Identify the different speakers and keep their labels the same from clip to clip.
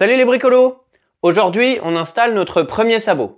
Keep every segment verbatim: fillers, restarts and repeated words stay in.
Speaker 1: Salut les bricolos! Aujourd'hui, on installe notre premier sabot.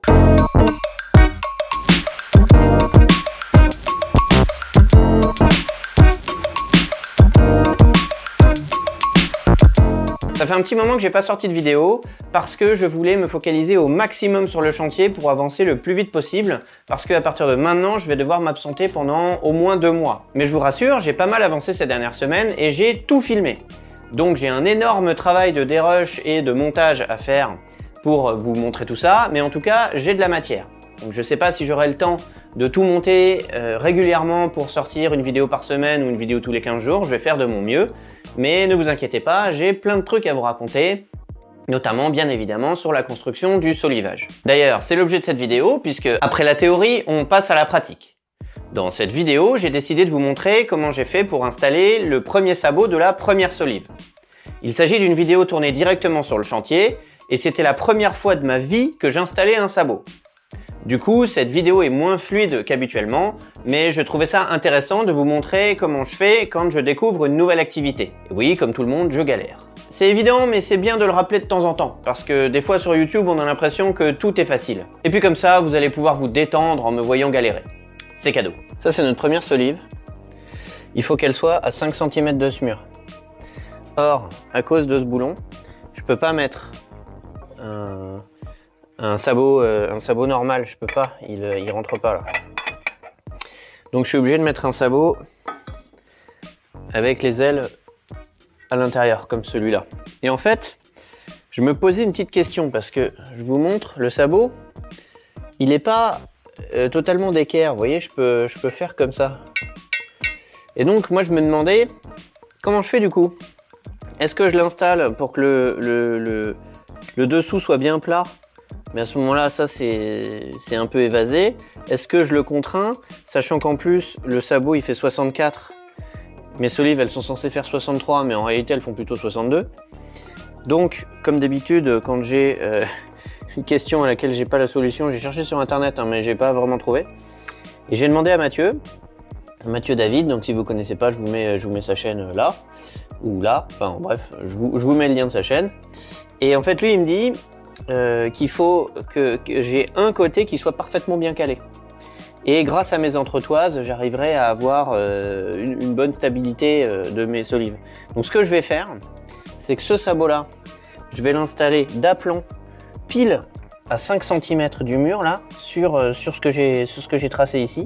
Speaker 1: Ça fait un petit moment que j'ai pas sorti de vidéo parce que je voulais me focaliser au maximum sur le chantier pour avancer le plus vite possible, parce qu'à partir de maintenant, je vais devoir m'absenter pendant au moins deux mois. Mais je vous rassure, j'ai pas mal avancé ces dernières semaines et j'ai tout filmé. Donc j'ai un énorme travail de dérush et de montage à faire pour vous montrer tout ça, mais en tout cas, j'ai de la matière. Donc je sais pas si j'aurai le temps de tout monter euh, régulièrement pour sortir une vidéo par semaine ou une vidéo tous les quinze jours, je vais faire de mon mieux. Mais ne vous inquiétez pas, j'ai plein de trucs à vous raconter, notamment bien évidemment sur la construction du solivage. D'ailleurs, c'est l'objet de cette vidéo, puisque après la théorie, on passe à la pratique. Dans cette vidéo, j'ai décidé de vous montrer comment j'ai fait pour installer le premier sabot de la première solive. Il s'agit d'une vidéo tournée directement sur le chantier, et c'était la première fois de ma vie que j'installais un sabot. Du coup, cette vidéo est moins fluide qu'habituellement, mais je trouvais ça intéressant de vous montrer comment je fais quand je découvre une nouvelle activité. Et oui, comme tout le monde, je galère. C'est évident, mais c'est bien de le rappeler de temps en temps, parce que des fois sur YouTube, on a l'impression que tout est facile. Et puis comme ça, vous allez pouvoir vous détendre en me voyant galérer. C'est cadeau. Ça, c'est notre première solive. Il faut qu'elle soit à cinq centimètres de ce mur. Or, à cause de ce boulon, je peux pas mettre un... Un sabot, euh, un sabot normal, je peux pas, il, il rentre pas là. Donc je suis obligé de mettre un sabot avec les ailes à l'intérieur, comme celui-là. Et en fait, je me posais une petite question parce que je vous montre le sabot, il n'est pas euh, totalement d'équerre. Vous voyez, je peux, je peux faire comme ça. Et donc moi je me demandais comment je fais du coup. Est-ce que je l'installe pour que le, le, le, le dessous soit bien plat? Mais à ce moment-là, ça c'est un peu évasé. Est-ce que je le contrains, sachant qu'en plus le sabot il fait soixante-quatre. Mes solives elles sont censées faire soixante-trois, mais en réalité elles font plutôt soixante-deux. Donc comme d'habitude, quand j'ai euh, une question à laquelle j'ai pas la solution, j'ai cherché sur internet, hein, mais j'ai pas vraiment trouvé. Et j'ai demandé à Mathieu, Mathieu David, donc si vous connaissez pas, je vous mets, je vous mets sa chaîne là, ou là, enfin bref, je vous, je vous mets le lien de sa chaîne. Et en fait lui il me dit Euh, qu'il faut que, que j'ai un côté qui soit parfaitement bien calé. Et grâce à mes entretoises, j'arriverai à avoir euh, une, une bonne stabilité euh, de mes solives. Donc ce que je vais faire, c'est que ce sabot-là, je vais l'installer d'aplomb pile à cinq centimètres du mur, là, sur, euh, sur ce que j'ai sur ce que j'ai tracé ici.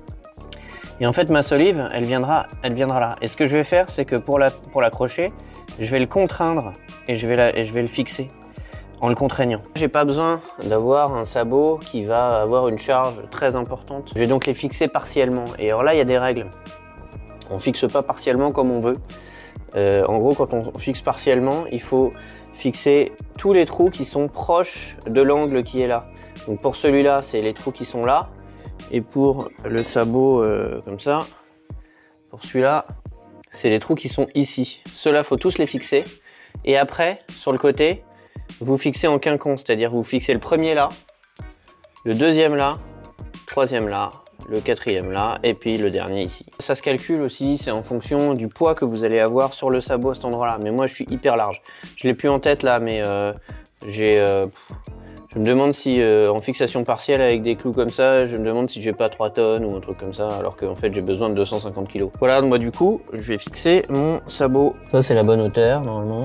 Speaker 1: Et en fait, ma solive, elle viendra, elle viendra là. Et ce que je vais faire, c'est que pour la, pour l'accrocher, je vais le contraindre et je vais, la, et je vais le fixer en le contraignant. J'ai pas besoin d'avoir un sabot qui va avoir une charge très importante. Je vais donc les fixer partiellement. Et alors là, il y a des règles. On fixe pas partiellement comme on veut. Euh, en gros, quand on fixe partiellement, il faut fixer tous les trous qui sont proches de l'angle qui est là. Donc pour celui-là, c'est les trous qui sont là. Et pour le sabot euh, comme ça, pour celui-là, c'est les trous qui sont ici. Ceux-là, faut tous les fixer. Et après, sur le côté, vous fixez en quinconce, c'est-à-dire vous fixez le premier là, le deuxième là, le troisième là, le quatrième là, et puis le dernier ici. Ça se calcule aussi, c'est en fonction du poids que vous allez avoir sur le sabot à cet endroit-là. Mais moi, je suis hyper large. Je l'ai plus en tête là, mais euh, j'ai... Euh, je me demande si euh, en fixation partielle avec des clous comme ça, je me demande si j'ai pas trois tonnes ou un truc comme ça, alors qu'en fait j'ai besoin de deux cent cinquante kilos. Voilà, moi du coup, je vais fixer mon sabot. Ça c'est la bonne hauteur normalement.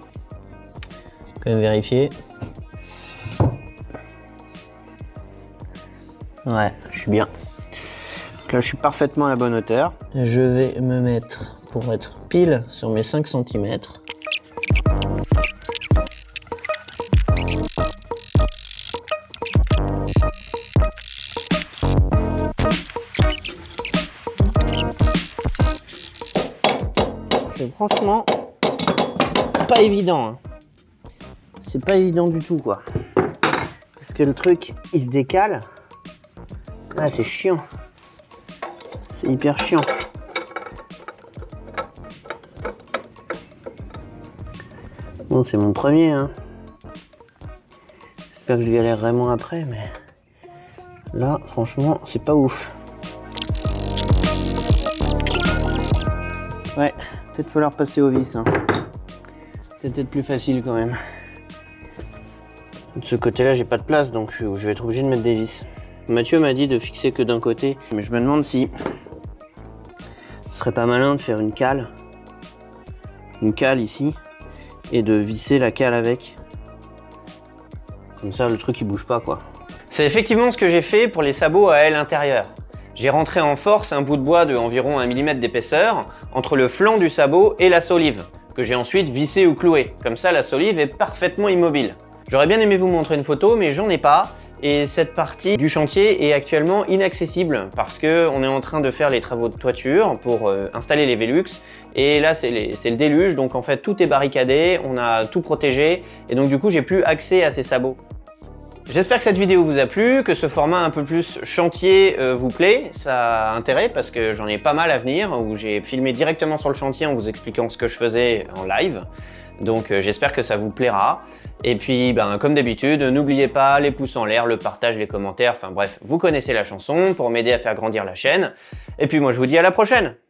Speaker 1: Quand même vérifier. Ouais, je suis bien. Donc là, je suis parfaitement à la bonne hauteur. Je vais me mettre pour être pile sur mes cinq centimètres. C'est franchement pas évident, hein. C'est pas évident du tout, quoi. Parce que le truc, il se décale. Ah, c'est chiant. C'est hyper chiant. Bon, c'est mon premier, hein. J'espère que je galère vraiment après, mais là, franchement, c'est pas ouf. Ouais, peut-être falloir passer au vis, hein. C'est peut-être plus facile quand même. De ce côté-là, j'ai pas de place, donc je vais être obligé de mettre des vis. Mathieu m'a dit de fixer que d'un côté, mais je me demande si ce serait pas malin de faire une cale, une cale ici, et de visser la cale avec. Comme ça, le truc il bouge pas, quoi. C'est effectivement ce que j'ai fait pour les sabots à aile intérieure. J'ai rentré en force un bout de bois de environ un millimètre d'épaisseur entre le flanc du sabot et la solive, que j'ai ensuite vissé ou cloué. Comme ça, la solive est parfaitement immobile. J'aurais bien aimé vous montrer une photo, mais j'en ai pas. Et cette partie du chantier est actuellement inaccessible parce qu'on est en train de faire les travaux de toiture pour euh, installer les Velux. Et là, c'est le déluge, donc en fait, tout est barricadé, on a tout protégé. Et donc du coup, j'ai plus accès à ces sabots. J'espère que cette vidéo vous a plu, que ce format un peu plus chantier euh, vous plaît. Ça a intérêt parce que j'en ai pas mal à venir, où j'ai filmé directement sur le chantier en vous expliquant ce que je faisais en live. Donc euh, j'espère que ça vous plaira. Et puis, ben, comme d'habitude, n'oubliez pas les pouces en l'air, le partage, les commentaires, enfin bref, vous connaissez la chanson pour m'aider à faire grandir la chaîne. Et puis moi, je vous dis à la prochaine!